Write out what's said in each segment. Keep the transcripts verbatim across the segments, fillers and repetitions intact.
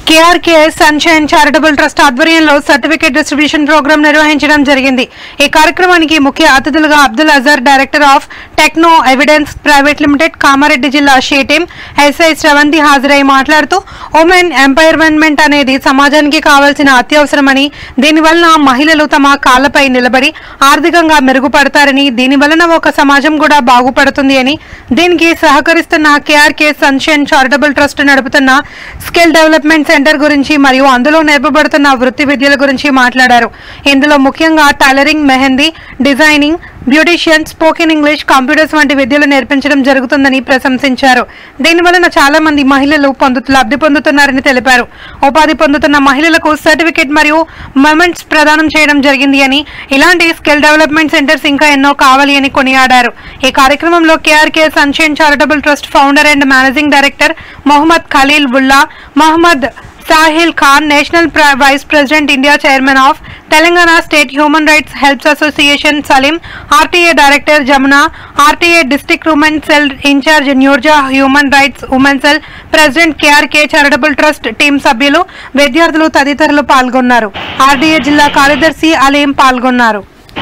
కేఆర్కేఎస్ sunshine charitable trust ఆధ్వర్యంలో certificate distribution program నిర్వహించడం జరిగింది. ఈ కార్యక్రమానికి ముఖ్య అతిథులుగా Abdul Azhar, director of techno evidence private limited, Kamareddy జిల్లా షీటీం ఎస్ఐ శ్రవంతి హాజరై మాట్లాడుతూ ఉమెన్ ఎంపవర్మెంట్ అనేది సమాజానికి కావాల్సిన అత్యవసరమని, దీనివల్ల మహిళలు తమ కాళ్లపై నిలబడి ఆర్థికంగా మెరుగుపడతారని, దీనివలన ఒక సమాజం కూడా బాగుపడుతుంది అని, దీనికి సహకరిస్తున్న కేఆర్కేఎస్ సన్షైన్ చారిటబుల్ ట్రస్ట్ నడుపుతున్న స్కిల్ డెవలప్మెంట్ సెంటర్ గురించి మరియు అందులో నేర్పబడుతున్న వృత్తి విద్యల గురించి మాట్లాడారు. ఇందులో ముఖ్యంగా tailoring, mehndi, designing, beautician, spoken English, computers వంటి విద్యలు నేర్పించడం జరుగుతుందని ప్రశంసించారు. దీనివలన చాలా మంది మహిళలు పొందుతూ లబ్ధి పొందుతున్నారని తెలిపారు. ఉపాధి పొందుతున్న మహిళలకు సర్టిఫికేట్ మరియు మొమెంట్స్ ప్రదానం చేయడం జరిగింది అని, ఇలాంటి స్కిల్ డెవలప్మెంట్ సెంటర్స్ ఇంకా ఎన్నో కావాలి అని కొనియాడారు. ఈ కార్యక్రమంలో KRK sunshine charitable trust founder and managing director Mohammed Khalil Ulla, Mohammed Sahil Khan, national vice president, India chairman of Telangana state human rights helps association Saleem, RTA director Jamuna, RTA district women cell incharge Nurja, human rights women cell president, KRK charitable trust team సభ్యులు, విద్యార్థులు తదితరులు పాల్గొన్నారు. RDA జిల్లా కార్యదర్శి అలీం పాల్గొన్నారు.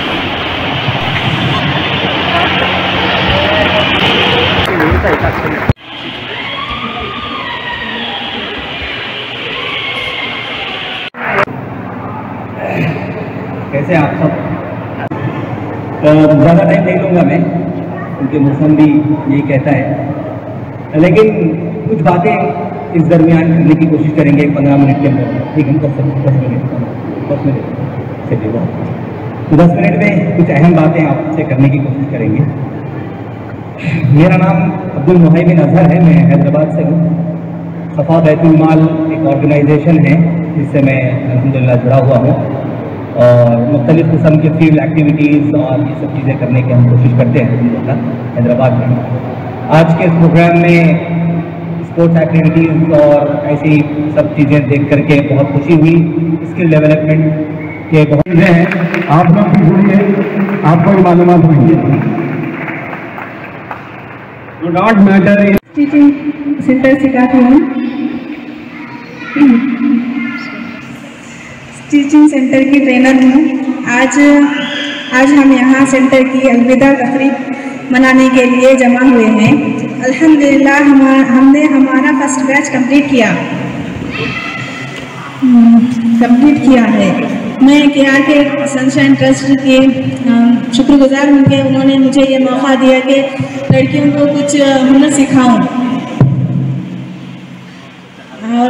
कैसे आप सब? तो ज़्यादा टाइम नहीं लूँगा मैं, क्योंकि मौसम भी यही कहता है, लेकिन कुछ बातें इस दरमियान करने की कोशिश करेंगे पंद्रह मिनट के अंदर. ठीक है, दस दस मिनट दस मिनट चलिए बहुत तो दस मिनट में कुछ अहम बातें आपसे करने की कोशिश करेंगे. मेरा नाम अब्दुल मुहैमिन अजहर है, मैं हैदराबाद से हूँ. सफ़ा बैतुल माल एक ऑर्गेनाइजेशन है जिससे मैं अल्हम्दुलिल्लाह जुड़ा हुआ हूँ और मुख्तलिफ़ किस्म के फील्ड एक्टिविटीज़ और ये सब चीज़ें करने की हम कोशिश करते हैं अल्हम्दुलिल्लाह हैदराबाद में. आज के इस प्रोग्राम में स्पोर्ट्स एक्टिविटीज़ और ऐसी सब चीज़ें देख करके बहुत खुशी हुई. स्किल डेवलपमेंट के बहुत चीज़ें हैं, आप लोग भी जुड़िए, आपको भी मालूमात होंगी. Do not matter teaching centre सिखाती हूँ. टीचिंग सेंटर की ट्रेनर हूँ. आज आज हम यहाँ सेंटर की अलविदा तकरीब मनाने के लिए जमा हुए हैं. अल्हम्दुलिल्लाह हम हमने हमारा फर्स्ट बैच कंप्लीट किया कंप्लीट किया है. मैं केआरके सनशाइन ट्रस्ट के शुक्रगुजार हूँ कि उन्होंने मुझे ये मौका दिया कि लड़कियों को कुछ हुनर सिखाऊं. और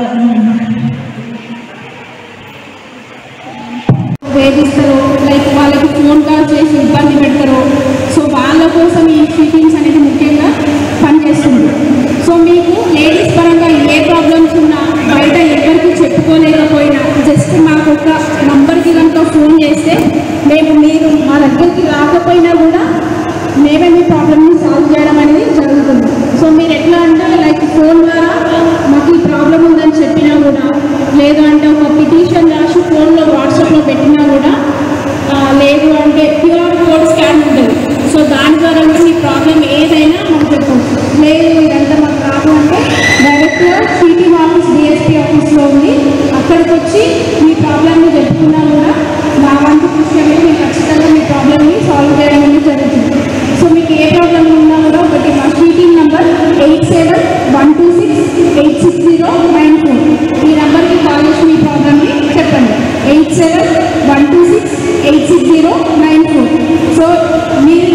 వేధిస్తారో, లైక్ వాళ్ళకి ఫోన్ కాల్ చేసి ఇబ్బంది పెడతారో, సో వాళ్ళ కోసం ఈ ఫీటింగ్స్ అనేది ముఖ్యంగా పనిచేస్తుంది. సో మీకు లేడీస్ పరంగా ఏ ప్రాబ్లమ్స్ ఉన్నా బయట ఎవరికి చెప్పుకోలేకపోయినా జస్ట్ మాకు ఒక నంబర్కి కనుక ఫోన్ చేస్తే మేము మీరు మా దగ్గరికి రాకపోయినా కూడా మేమే మీ ప్రాబ్లమ్ని సాల్వ్ చేయడం అనేది జరుగుతుంది. సో మీరు ఎట్లా అంటే లైక్ ఫోన్ ద్వారా మాకు ఈ ప్రాబ్లం ఉందని చెప్పినా కూడా, లేదు అంటే ఒక పిటిషన్ రాసి ఫోన్లో వాట్సాప్లో పెట్టినా కూడా, లేదు అంటే క్యూఆర్ కోడ్ స్కాన్ ఉంటుంది. సో దాని ద్వారా కూడా మీ ప్రాబ్లం ఏదైనా మాకు చెప్పవచ్చు. లేదు ఇదంతా మాకు రాదు అంటే డైరెక్ట్గా సిటీ ఆఫీస్, డిఎస్పీ ఆఫీస్లో ఉంది, అక్కడికి వచ్చి మీ ప్రాబ్లమ్ని చెప్పుకున్నా కూడా మా వంతు కృషి అనేది మేము ఖచ్చితంగా మీ ప్రాబ్లమ్ని సాల్వ్ చేయడం అనేది జరుగుతుంది. సో మీకు ఏ ప్రాబ్లం ఉన్నా కూడా ఒకటి మా she team number eight seven one two six eight six zero nine four ఈ నెంబర్కి కాల్ చేసి మీ ప్రాబ్లమ్ని చెప్పండి. Eight seven one two six eight six zero nine four so మీరు